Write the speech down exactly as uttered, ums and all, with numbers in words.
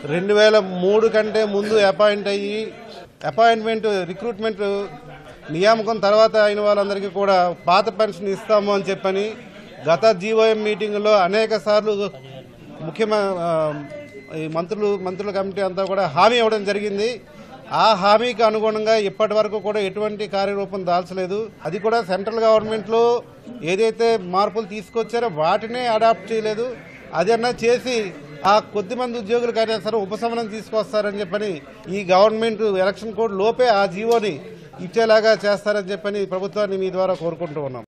రెండు వేల మూడు కంటే ముందు అపాయింట్ అయ్యి అపాయింట్మెంట్ రిక్రూట్మెంట్ నియామకం తర్వాత అయిన వాళ్ళందరికీ కూడా పాత పెన్షన్ ఇస్తాము అని చెప్పని గత జీవోఎం మీటింగ్లో అనేక సార్లు ముఖ్యమైన మంత్రులు మంత్రుల కమిటీ అంతా కూడా హామీ ఇవ్వడం జరిగింది. ఆ హామీకి అనుగుణంగా ఇప్పటి వరకు కూడా ఎటువంటి కార్యరూపం దాల్చలేదు. అది కూడా సెంట్రల్ గవర్నమెంట్లో ఏదైతే మార్పులు తీసుకొచ్చారో వాటినే అడాప్ట్ చేయలేదు. అదన్నా చేసి ఆ కొద్ది మంది ఉద్యోగులకైనా సరే ఉపశమనం తీసుకొస్తారని చెప్పని ఈ గవర్నమెంట్ ఎలక్షన్ కోడ్ లోపే ఆ జీవోని ఇచ్చేలాగా చేస్తారని చెప్పని ప్రభుత్వాన్ని మీ ద్వారా కోరుకుంటూ ఉన్నాం.